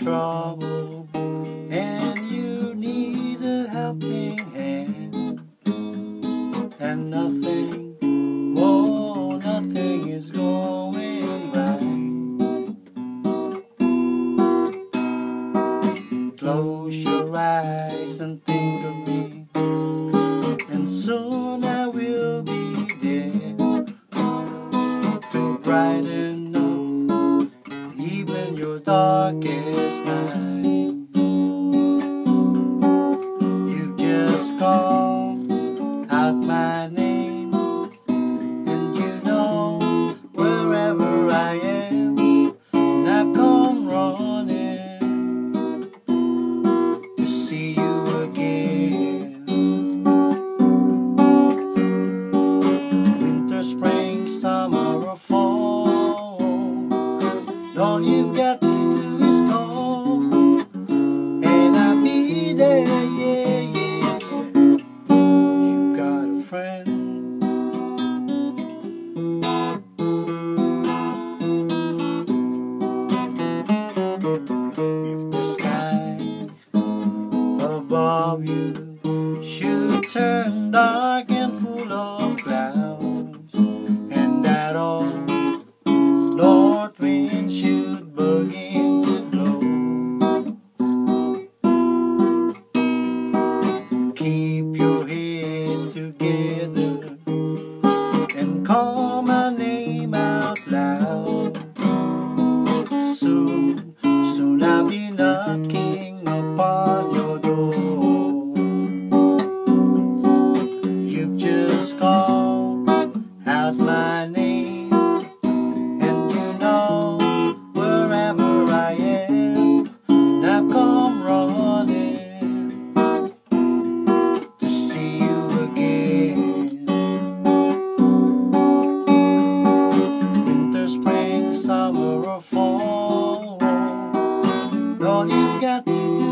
trouble and you need a helping hand, and nothing, oh, nothing is going right. Close your eyes and think of me, and soon I will be there to brighten up even your darkest night. You just call out my name, and you know wherever I am, and I've come running to see you again. Winter, spring, summer, or fall, all you've got to do is call, and I'll be there, yeah, yeah. You got a friend. If the sky above you should turn dark and full of clouds, and that old north wind should begin to blow, keep your head together and call my name out loud. Soon, soon I'll be knocking upon your door. You've just called out my name, and you know wherever I am, and I've come running to see you again. Winter, spring, summer, or fall, all you've got to do